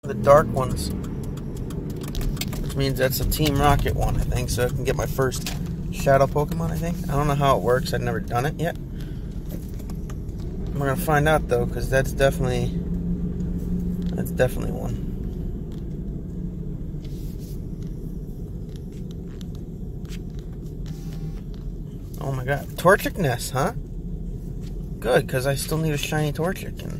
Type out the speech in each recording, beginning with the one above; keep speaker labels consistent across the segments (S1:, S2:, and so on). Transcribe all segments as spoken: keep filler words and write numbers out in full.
S1: The dark ones. Which means that's a Team Rocket one, I think. So I can get my first Shadow Pokemon, I think. I don't know how it works. I've never done it yet. We're going to find out, though, because that's definitely... That's definitely one. Oh my god. Torchic Nest, huh? Good, because I still need a shiny Torchic. And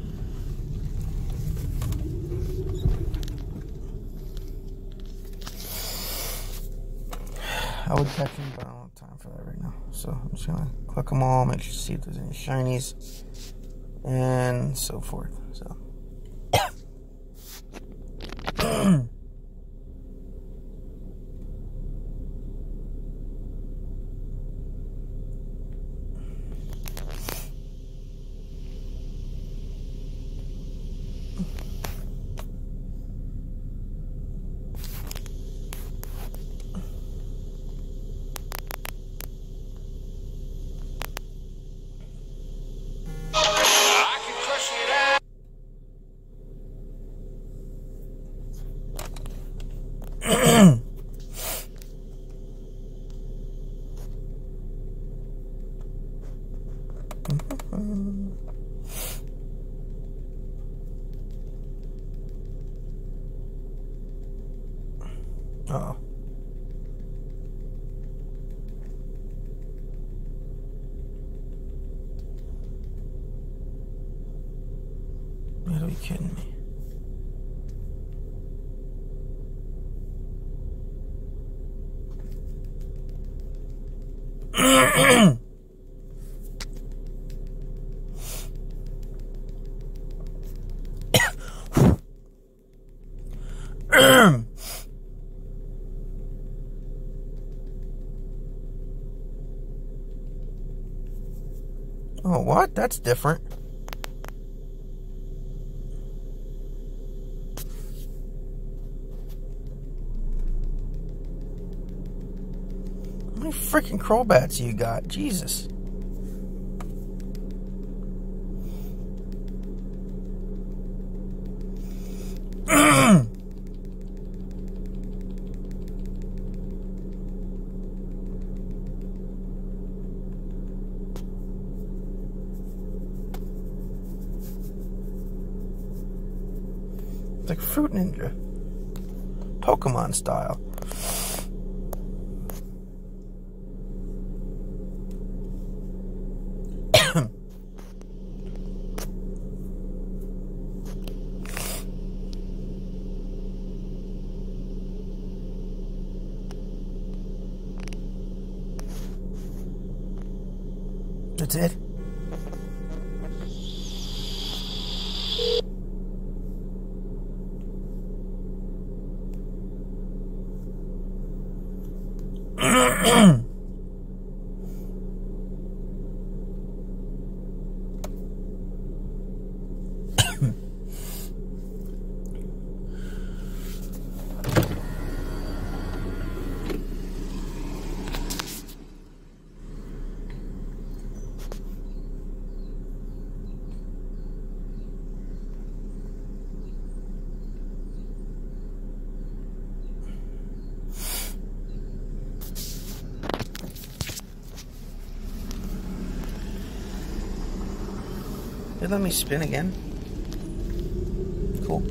S1: I would catch them, but I don't have time for that right now. So I'm just going to click them all, make sure to see if there's any shinies, and so forth. So. Uh-oh. You gotta be kidding me. Oh, what? That's different. How many freaking Crobats you got? Jesus. Like Fruit Ninja. Pokemon style. That's it? They let me spin again. Cool.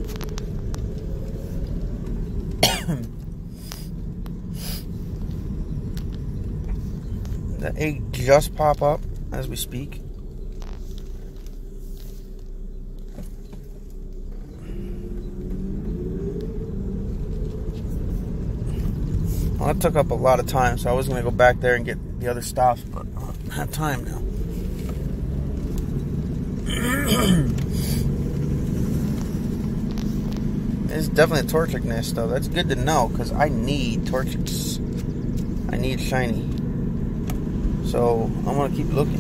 S1: The egg just pop up as we speak. Well, that took up a lot of time, so I was going to go back there and get the other stuff, but I don't have time now. It's definitely a Torchic Nest, though. That's good to know, because I need Torchics. I need shiny. So, I'm going to keep looking.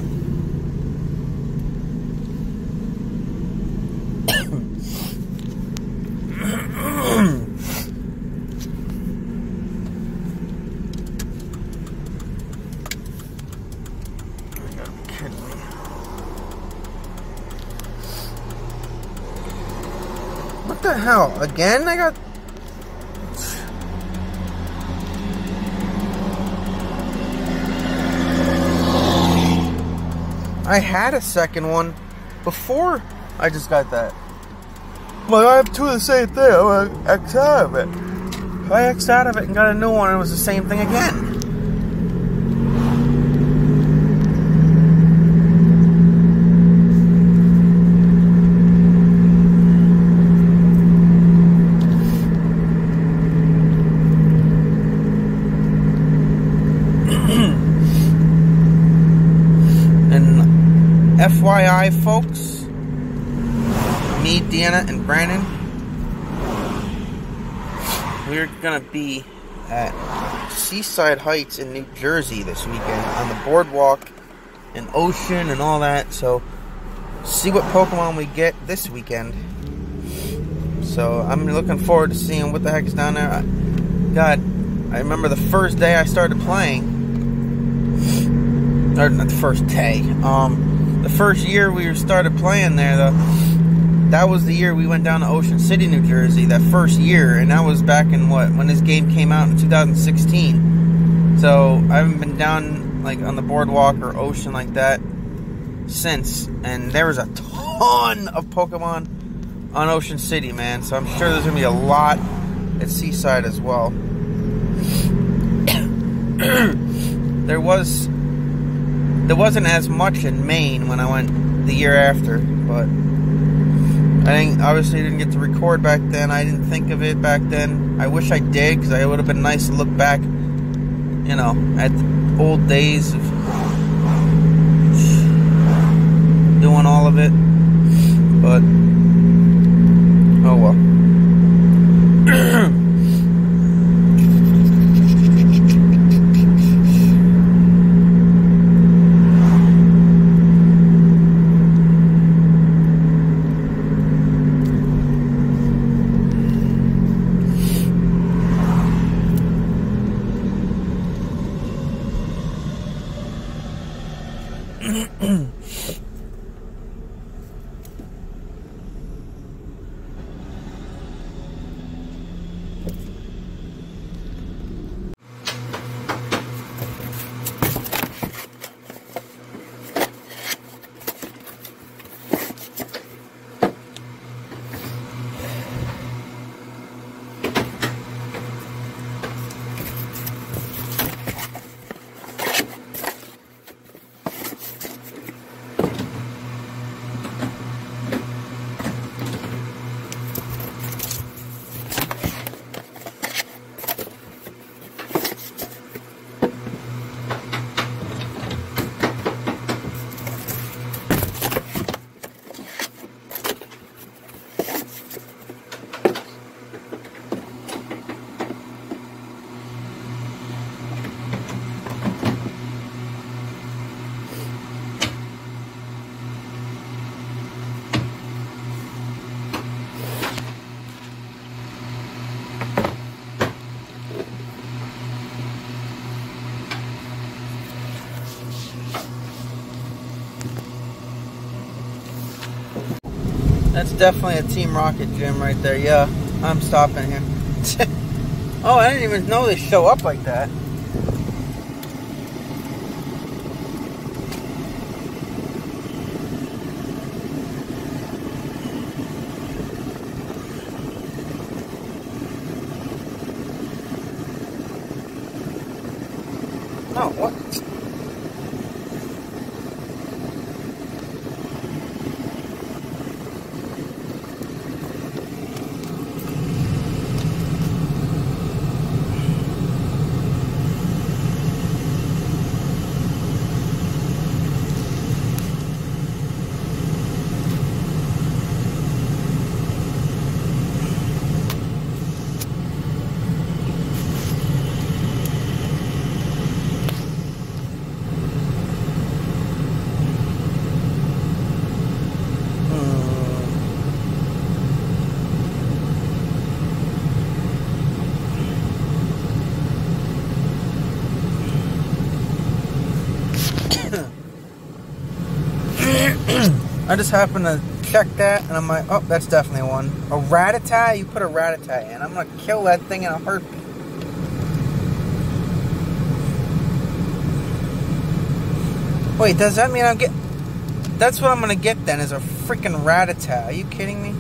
S1: What the hell? Again? I got... I had a second one before I just got that. Well, I have two of the same thing. I X out of it. I X'd out of it and got a new one, and it was the same thing again. And F Y I, folks, me, Deanna, and Brandon, we're gonna be at Seaside Heights in New Jersey this weekend on the boardwalk and ocean and all that. So, see what Pokemon we get this weekend. So, I'm looking forward to seeing what the heck is down there. I, God, I remember the first day I started playing. Or not the first day. Um, the first year we started playing there, though. That was the year we went down to Ocean City, New Jersey, that first year, and that was back in what, when this game came out in two thousand sixteen. So I haven't been down like on the boardwalk or ocean like that since, and there was a ton of Pokemon on Ocean City, man. So I'm sure there's gonna be a lot at Seaside as well. there was there wasn't as much in Maine when I went the year after, but I didn't, obviously didn't get to record back then. I didn't think of it back then. I wish I did, because it would have been nice to look back, you know, at the old days of doing all of it. But, oh well. That's definitely a Team Rocket gym right there. Yeah, I'm stopping here. Oh, I didn't even know they show up like that. No, what? I just happened to check that, and I'm like, oh, that's definitely one. A Rattata? You put a Rattata in. I'm gonna kill that thing in a heartbeat. Wait, does that mean I'm get? That's what I'm gonna get then, is a freaking Rattata. Are you kidding me?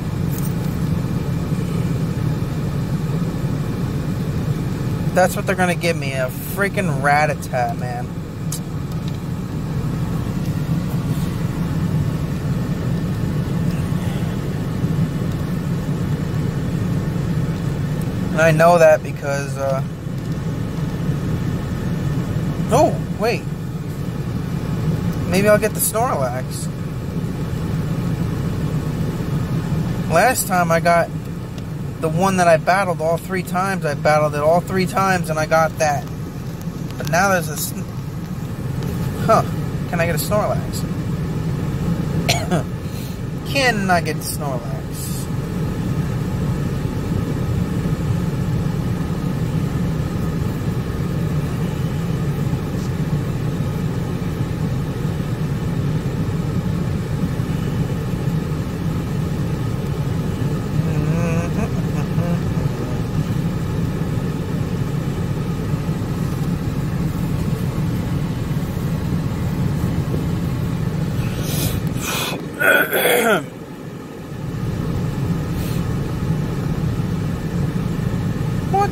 S1: That's what they're gonna give me, a freaking Rattata, man. And I know that because, uh... oh, wait. Maybe I'll get the Snorlax. Last time I got the one that I battled all three times. I battled it all three times and I got that. But now there's a... Huh. Can I get a Snorlax? Can I get a Snorlax? What?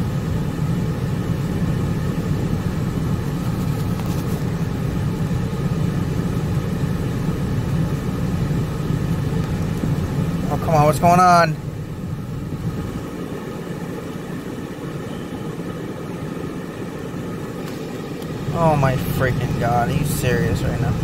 S1: Oh, come on, what's going on? Oh my freaking God, are you serious right now?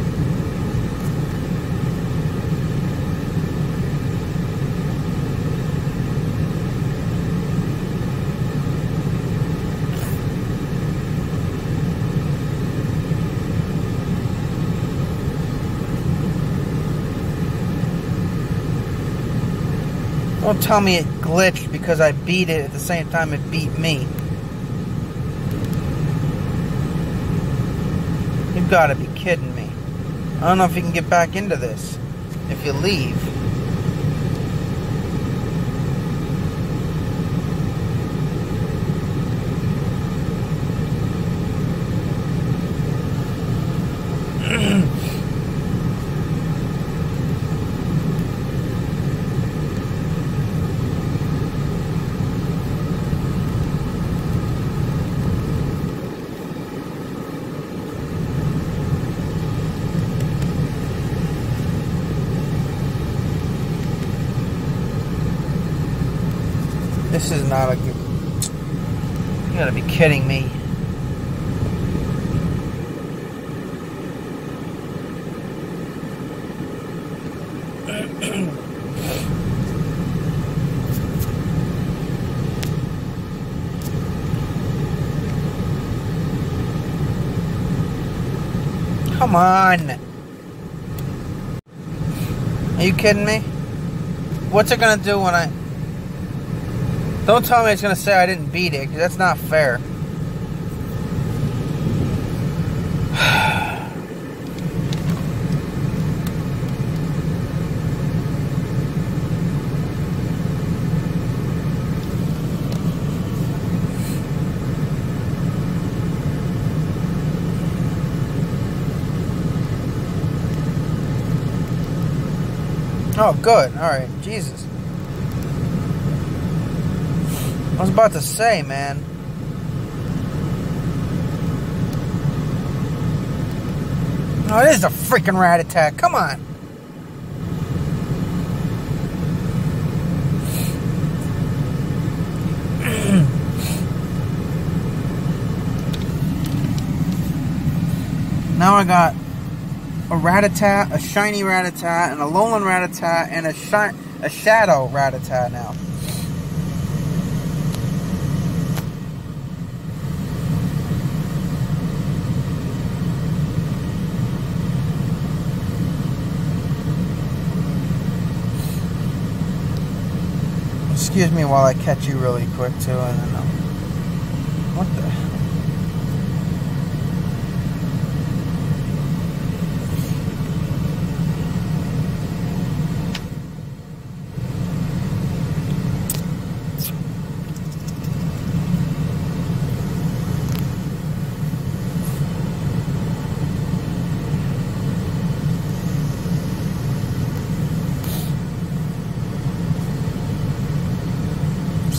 S1: Don't tell me it glitched because I beat it at the same time it beat me. You've got to be kidding me. I don't know if you can get back into this if you leave. This is not a good... You gotta be kidding me. Come on. Are you kidding me? What's it gonna do when I... Don't tell me it's going to say I didn't beat it, because that's not fair. Oh, good. Alright. Jesus. I was about to say, man. Oh, it is a freaking Rattata. Come on. Now I got a Rattata, a shiny Rattata, and a Alolan Rattata, and a, shi a Shadow Rattata now. Excuse me while I catch you really quick too, and then I'll... What the hell?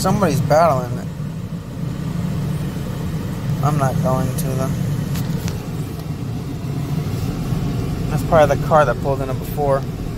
S1: somebody's battling it. I'm not going to them. That's probably the car that pulled in it before.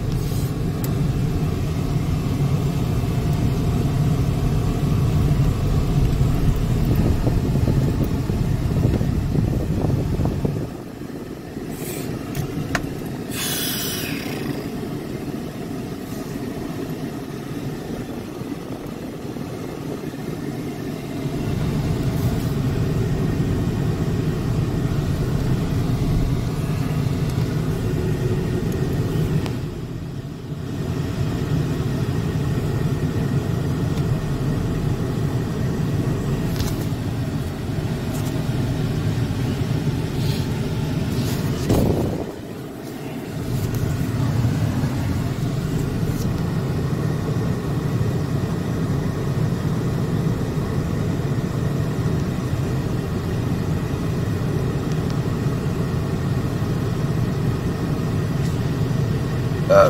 S1: Uh,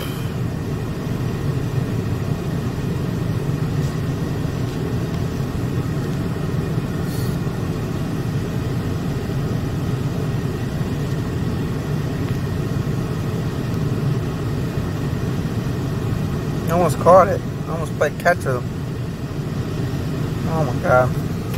S1: I almost caught it. I almost played catch with him. Oh my god.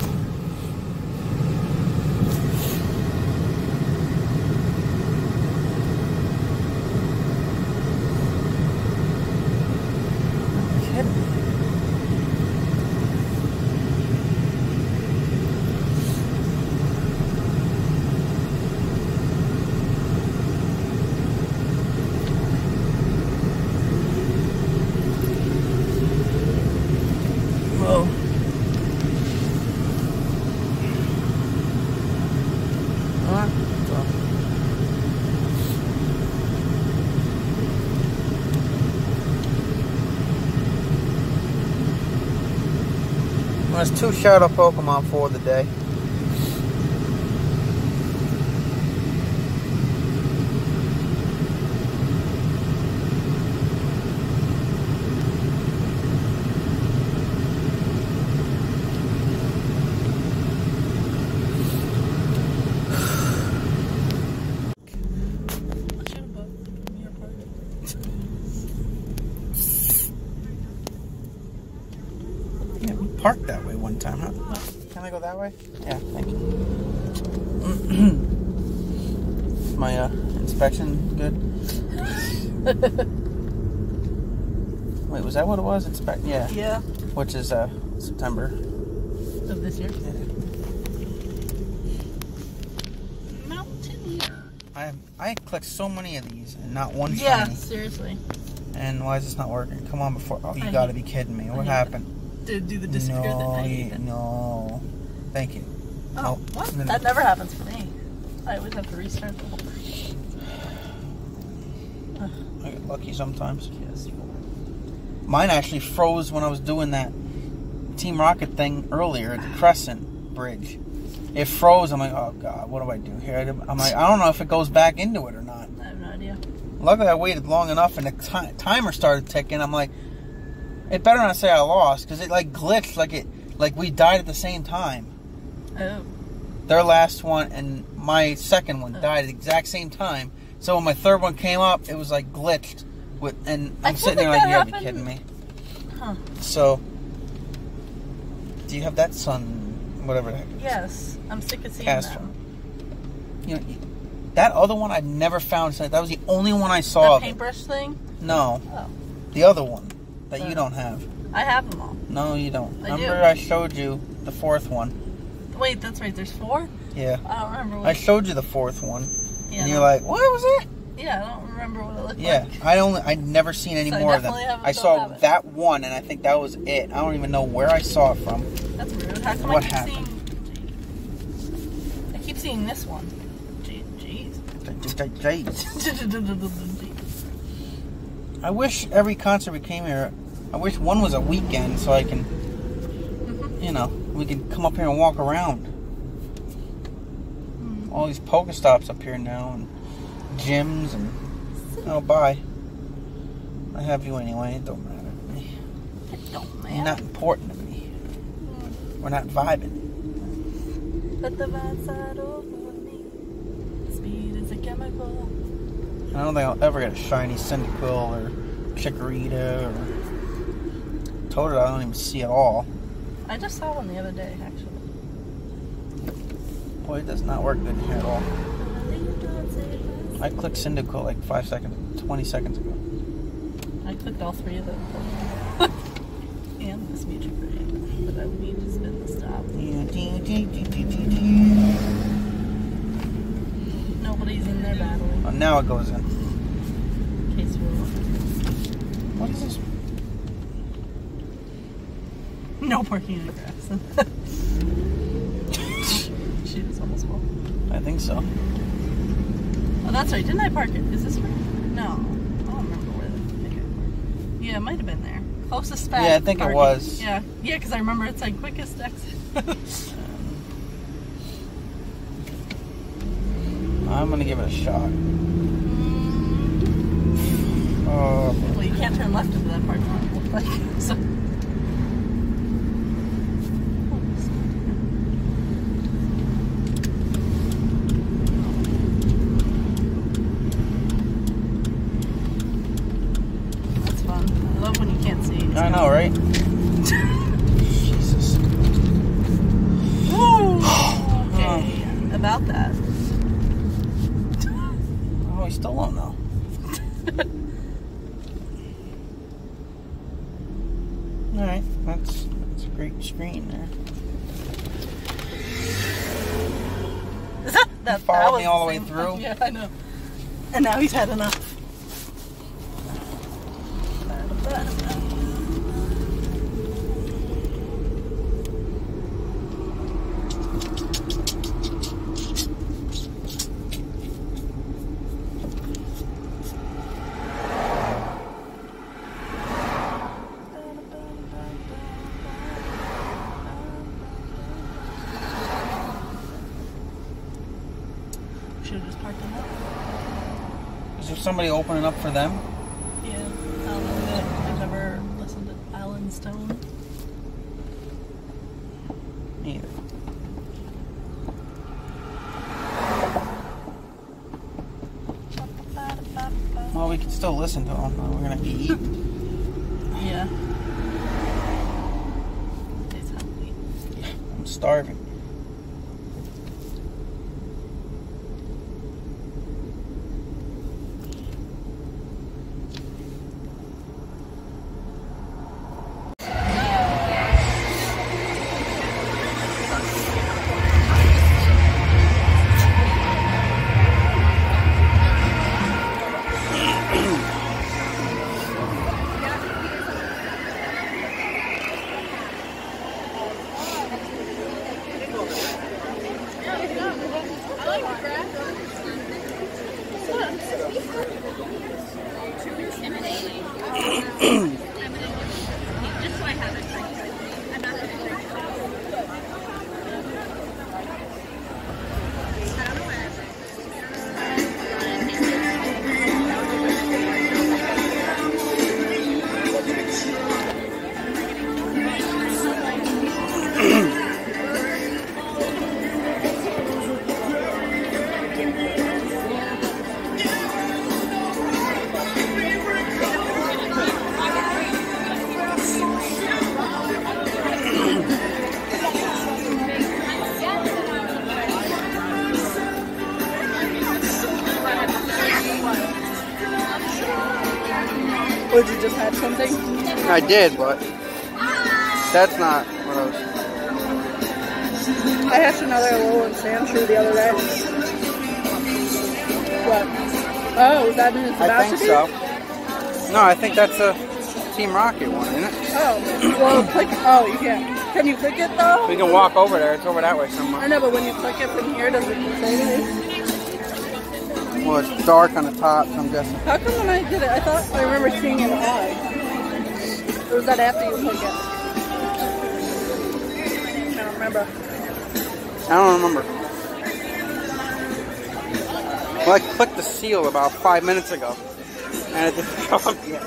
S1: There's two shadow Pokemon for the day. Parked that way one time, huh? Can I go that way? Yeah, thank you. My uh, inspection good? Wait, was that what it was? Inspect? Yeah.
S2: Yeah.
S1: Which is uh, September.
S2: Of this year?
S1: Yeah.
S2: Mountain.
S1: I I clicked so many of these and not one shiny.
S2: Yeah, seriously.
S1: And why is this not working? Come on, before. Oh, you
S2: I
S1: gotta
S2: hate,
S1: be kidding me.
S2: I
S1: What
S2: hate
S1: happened?
S2: To do the disappear
S1: no,
S2: that I hate it.
S1: No. Thank you.
S2: Oh,
S1: Nope.
S2: what?
S1: No, no.
S2: That never happens for me. I always have to restart the whole thing.
S1: I get lucky sometimes.
S2: Yes.
S1: Mine actually froze when I was doing that Team Rocket thing earlier at the Crescent Bridge. It froze. I'm like, oh god, what do I do here? I'm like, I don't know if it goes back into it or not.
S2: I have no idea.
S1: Luckily, I waited long enough, and the t- timer started ticking. I'm like, it better not say I lost, because it like glitched, like it, like we died at the same time.
S2: Oh.
S1: Their last one and my second one oh. died at the exact same time. So when my third one came up, it was like glitched. With and I'm sitting there like, you gotta be kidding me.
S2: Huh.
S1: So, do you have that sun, whatever the heck it is?
S2: Yes, I'm sick of seeing
S1: Castro.
S2: them.
S1: You know, that other one I never found. That was the only one I saw.
S2: The paintbrush thing?
S1: No.
S2: Oh.
S1: The other one that
S2: oh.
S1: you don't have.
S2: I have them all.
S1: No, you don't.
S2: I
S1: Remember
S2: do.
S1: I showed you the fourth one.
S2: Wait, that's right. There's four?
S1: Yeah.
S2: I don't remember what
S1: I showed you the fourth one.
S2: Yeah,
S1: and you're like, what was that?
S2: Yeah, I don't remember what it looked
S1: yeah,
S2: like.
S1: I only I'd never seen any
S2: so
S1: more
S2: I
S1: of them.
S2: have
S1: I
S2: don't
S1: saw
S2: have it.
S1: that one, and I think that was it. I don't even know where I saw it from.
S2: That's rude. How come
S1: What
S2: I keep
S1: happened?
S2: seeing? I keep seeing this one. Jeez.
S1: I wish every concert we came here. I wish one was a weekend so I can,
S2: mm-hmm.
S1: you know, we can come up here and walk around.
S2: Mm-hmm.
S1: All these Pokestops up here now, and gyms, and oh, bye. I have you anyway. It don't matter to me.
S2: It don't matter.
S1: You're not important to me. We're not vibing.
S2: Let the vibe side over me. Speed is a chemical.
S1: I don't think I'll ever get a shiny Cyndaquil or Chikorita or Totodile. I don't even see at all.
S2: I just saw one the other day, actually.
S1: Boy, it does not work good here at all. I clicked Cyndaquil like five seconds, twenty seconds ago.
S2: I clicked all three of them. And this Mewtwo Parade. But I would need to spin the stop. Nobody's in there battling.
S1: Oh, now it goes in.
S2: In case you were wondering.
S1: What is this?
S2: No parking in the grass. She was almost full.
S1: I think so.
S2: Oh, that's right. Didn't I park it? Is this where? No. I don't remember where the heck I parked. Yeah, it might have been there. Closest spot.
S1: Yeah, I think it was.
S2: Yeah, yeah, because I remember it said quickest exit.
S1: I'm gonna give it a shot. Oh,
S2: Well, you can't turn left into that parking lot. It looked like so. That's fun. I love when you can't see.
S1: I know, right? Jesus.
S2: Woo! Okay, about that.
S1: Oh, we still don't know. Alright, that's, that's a great screen there.
S2: that, that
S1: followed
S2: was
S1: me all the way
S2: same
S1: through?
S2: one. Yeah, I know. And now he's had enough. Should have just parked in that.
S1: Is there somebody opening up for them?
S2: Yeah, I don't know. I've never listened to Alan Stone.
S1: Neither. Well, we can still listen to them. We're gonna be eating.
S2: Yeah. It's healthy.
S1: I'm starving.
S2: Would you just had something?
S1: I did, but that's not what I was.
S2: I hatched another Alolan Sandshrew the other day. What? Oh, is that in its
S1: I
S2: about
S1: think
S2: to be?
S1: so. No, I think that's a Team Rocket one, isn't it?
S2: Oh, well, click. Oh, you can't. Can you click it though?
S1: We can walk over there. It's over that way somewhere.
S2: I know, but when you click it from here, does it say anything?
S1: Well, it's dark on the top, so I'm guessing.
S2: How come when I did it, I thought I remember seeing it high? Or was that after you click it? I don't remember.
S1: I don't remember. Well, I clicked the seal about five minutes ago, and it didn't come up yet.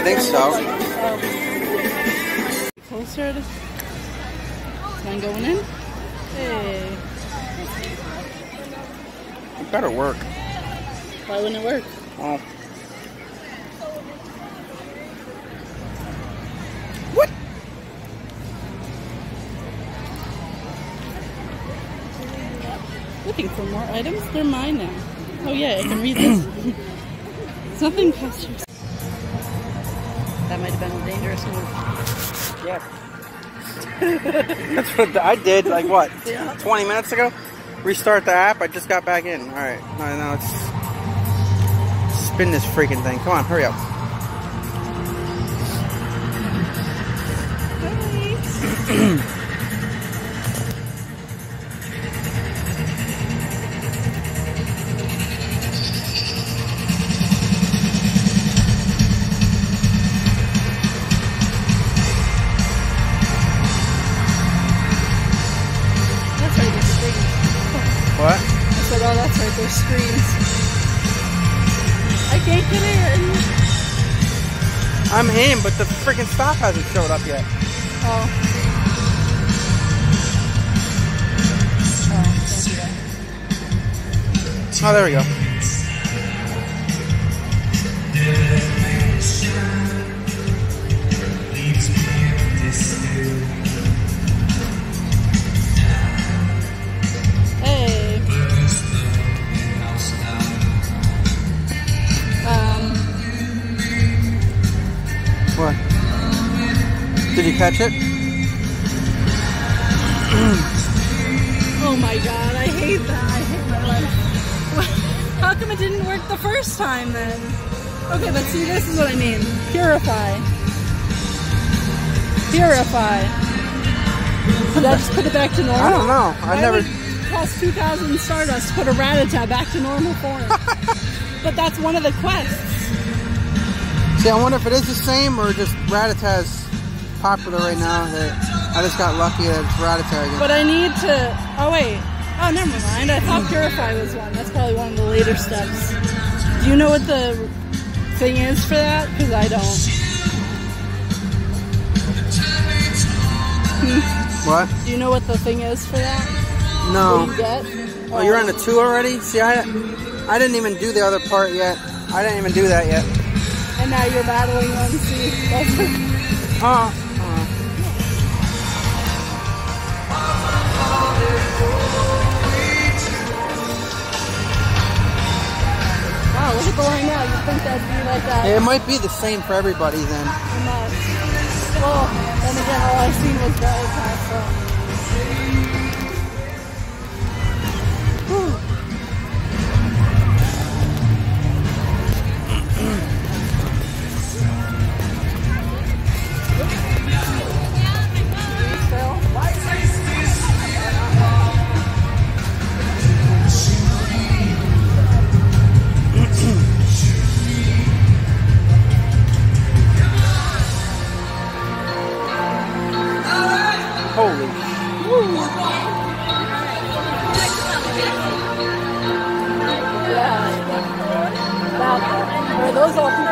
S1: think so.
S2: Closer to... Is mine going in? Hey.
S1: It better work.
S2: Why wouldn't it work?
S1: Oh. What?
S2: Looking for more items? They're mine now. Oh yeah, I can read this. It's nothing past your... That might have been a dangerous move.
S1: Yeah. That's what I did, like what,
S2: Yeah.
S1: twenty minutes ago? Restart the app, I just got back in. Alright, now, now let's spin this freaking thing. Come on, hurry up. What?
S2: I said, oh, that's right, there's screens. I can't get in.
S1: I'm in, but the freaking stop hasn't showed up yet.
S2: Oh. Oh, don't do that.
S1: Oh, there we go.
S2: Hey. Um,
S1: What? Did you catch it?
S2: oh my god, I hate that. I hate my life. How come it didn't work the first time then? Okay, but see, this is what I mean. Purify. Purify. Did I just put it back to normal?
S1: I don't know. I
S2: Why
S1: never.
S2: would it cost two thousand Stardust to put a Rattata back to normal form. But that's one of the quests.
S1: See, I wonder if it is the same or just Rattata's popular right now. That I just got lucky that it's Rattata again.
S2: But I need to... Oh, wait. Oh, never mind. I thought Purify was one. That's probably one of the later steps. Do you know what the thing is for that? Because I don't. Hmm.
S1: What?
S2: Do you know what the thing is for that?
S1: No.
S2: What you get?
S1: Oh, you're on the two already? See, I, I didn't even do the other part yet. I didn't even do that yet.
S2: And now you're battling one. See? That's
S1: Oh.
S2: wow, look at the line now. You'd think that'd be like that.
S1: It might be the same for everybody then.
S2: It must. Well, then again, all I've seen was Rattata, so... Whew.
S1: Holy.
S2: Yeah. That, are those all